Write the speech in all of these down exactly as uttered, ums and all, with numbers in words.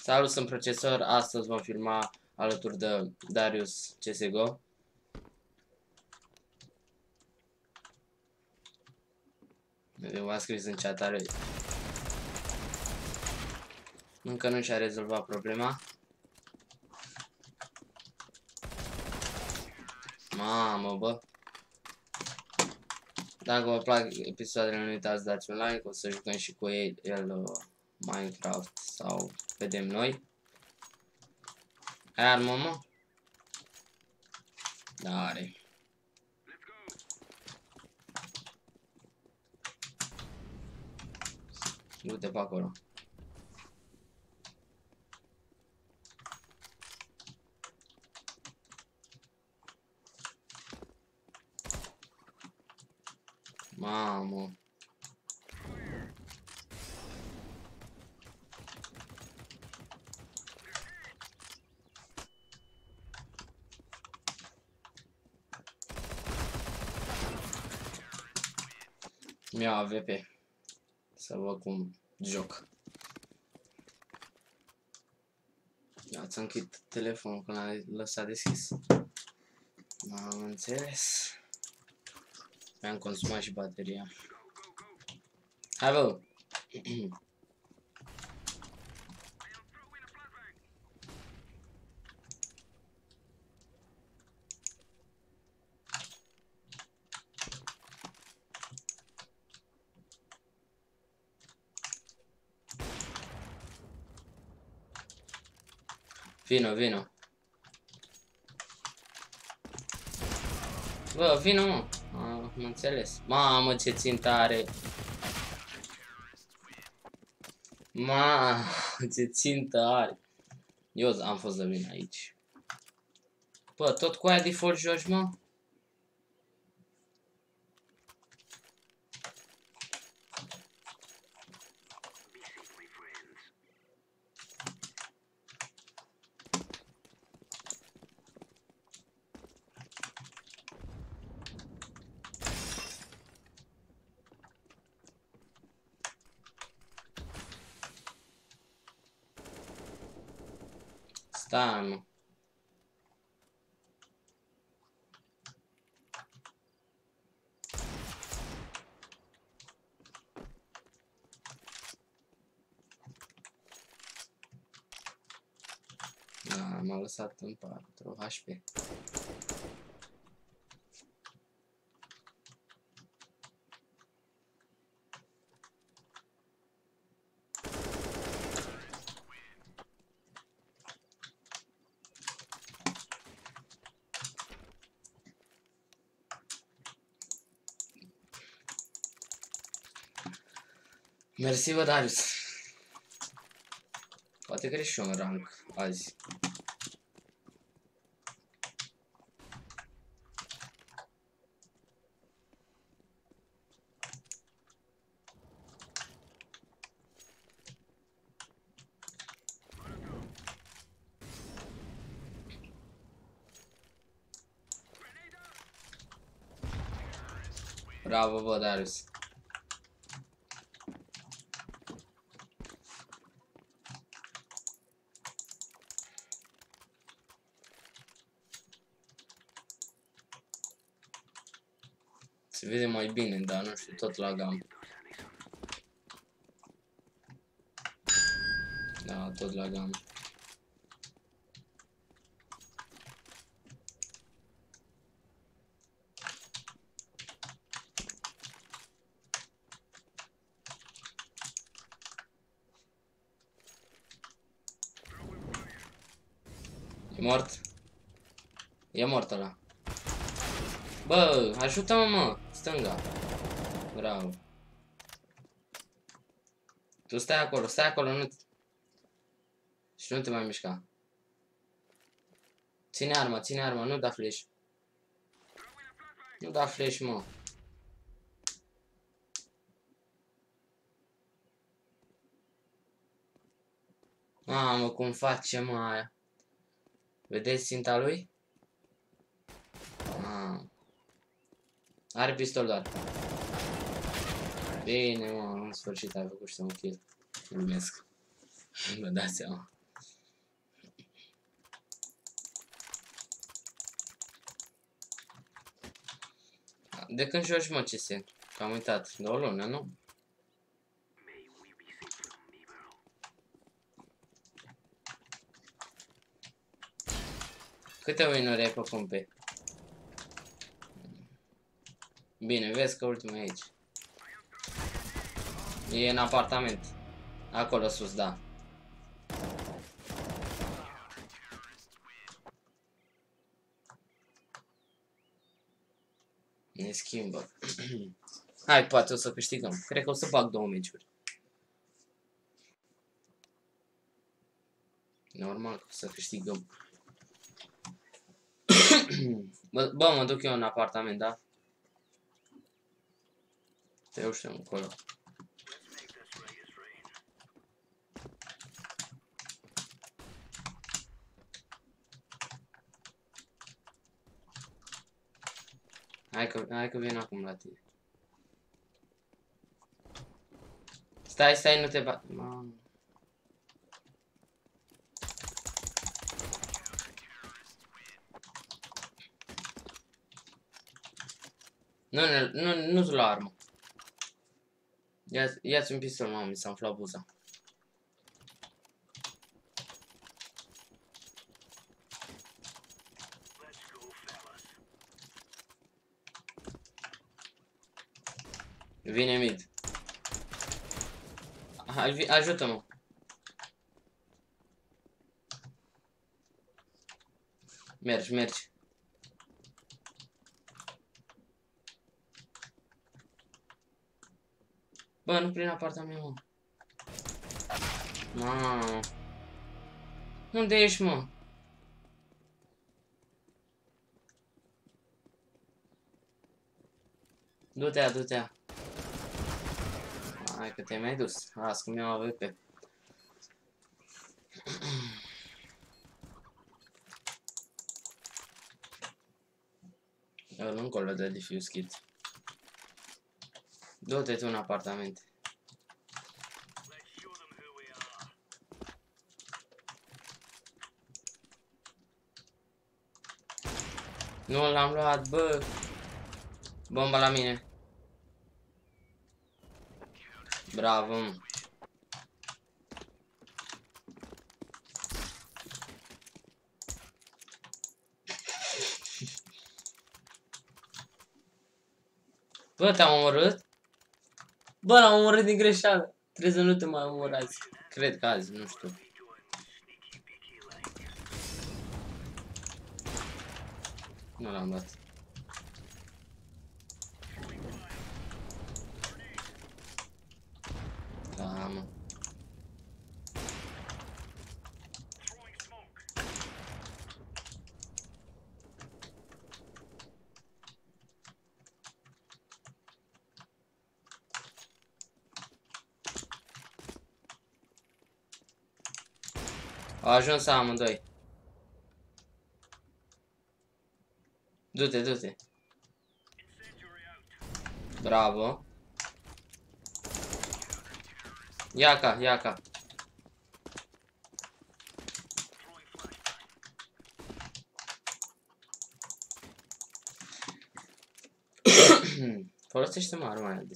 Salut, sunt Procesor. Astăzi vom filma alături de Darius C S G O. V-a scris în chat, are... Încă nu și-a rezolvat problema. Mamă, bă. Dacă vă plac episoadele, nu uitați să dați un like. O să jucăm și cu ei, el uh, Minecraft sau vedem noi. Ai armă, mă? Da, are. Du-te pe acolo. Mamă. Mi-au A V P. Să văd cum joc. Ia, ți-am închid telefonul când l-ai lăsat deschis. Am înțeles. Mi-am consumat și bateria. Hai, bă! Vino, vino. Bă, vino, mă. Am înțeles. Mamă, ce țintă are. Mamă, ce țintă are. Eu am fost de vină aici. Bă, tot cu aia de default joci, mă? Stai, mă. Da, m-a lăsat în patru H P. Mersi, bă, Darius. Poate că și eu în rank azi. Bravo, bă, Darius. Se vede mai bine, dar nu știu, tot lagam. Da, tot lagam. E mort? E mort ăla. Bă, ajută-mă, mă, stânga. Bravo. Tu stai acolo, stai acolo, nu... Și nu te mai mișca. Ține arma, ține arma, nu da flash. Nu da flash, mă. Mamă, cum face, mă, aia. Vedeți ținta lui? Ah. Are pistol doar. Bine, mă, în sfârșit ai făcut și un kill. Glumesc. Vă dați seama. De când joci, mă, C S? Că am uitat. De o lună, nu? Câte win-uri ai pe compe? Bine, vezi că ultimul e aici. E în apartament. Acolo sus, da. Ne schimbă. Hai, poate o să câștigăm. Cred că o să bag două meciuri. Normal că o să câștigăm. Bă, bă, mă duc eu în apartament, da? Te ușăm acolo. Hai că, hai că vin acum la tine. Stai, stai, nu te bat. Mamă. Nu, nu, nu, nu-ți lua armă. Ia-ți ia un pistol, mamă, mi s-a umflat buza. Vine mid. Ajută-mă. Mergi, mergi. Bă, nu prin apartament, mă. Mamă. Unde ești, mă? Du-te-a, du-te-a. Hai că te-ai mai dus. Las că mi-au A W P. Eu nu încolo de defuse kit. Du-te tu în apartament. Nu l-am luat, bă. Bomba la mine. Bravo, mă. Bă, te-am omorât? Bă, l-am omorât din greșeală. Trebuie să nu te mai omorați. Cred că azi, nu știu. Nu l-am dat. Da, mă. Au ajuns amândoi. Du-te, du-te. Bravo. Ia-ca, ia-ca. Folosește-mă arma aia.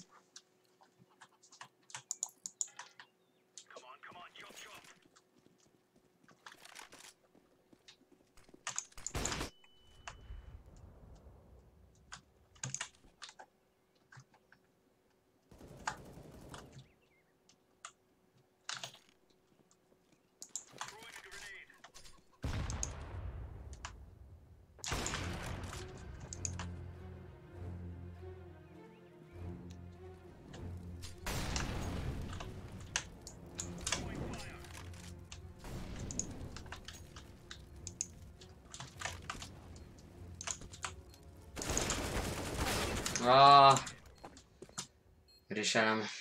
Ah, greșeala mea.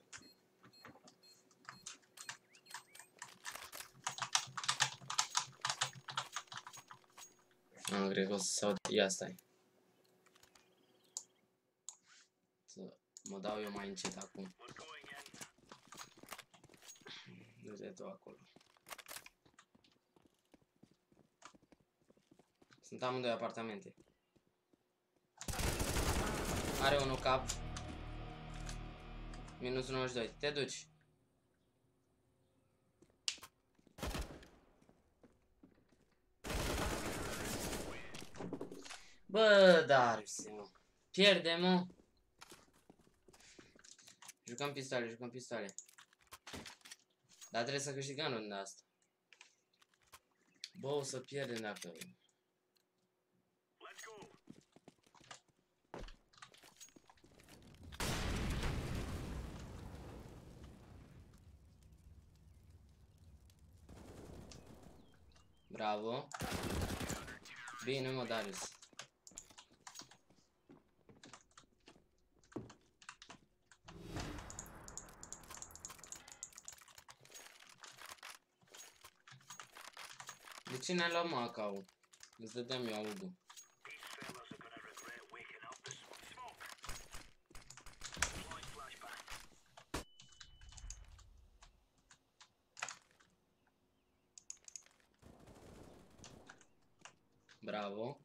Nu, cred că o să se aud. Ia stai. Să mă dau eu mai încet acum. Du-te tu acolo. Sunt amândoi apartamente. Are unul cap. Minus nouăzeci și doi. Te duci. Bă, Darius, mă. Pierde, mă. Jucăm pistoale, jucăm pistoale. Dar trebuie să câștigăm runda asta. Bă, o să pierdem dacă... Bravo. Bine, mă, Darius. De ce ne-a luat Macau? Îți dădeam eu audul. Bravo.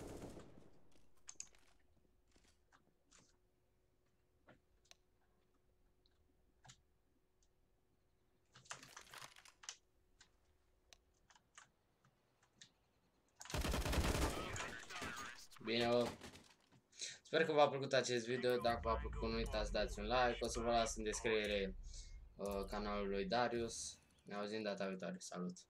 Bine, bă. Sper că v-a plăcut acest video. Dacă v-a plăcut, nu uitați, dați un like. O să vă las în descriere uh, canalul lui Darius. Ne auzim data viitoare. Salut!